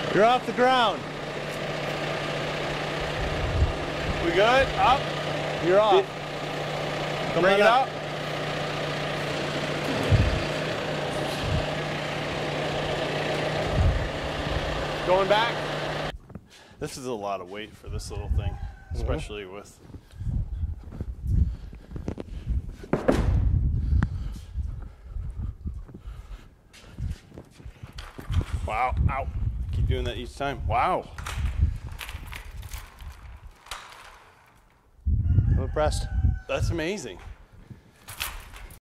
You're off the ground. We good? Up? You're off. Bring it up. Going back. This is a lot of weight for this little thing, especially with. Wow, ow. Keep doing that each time. Wow. I'm impressed. That's amazing.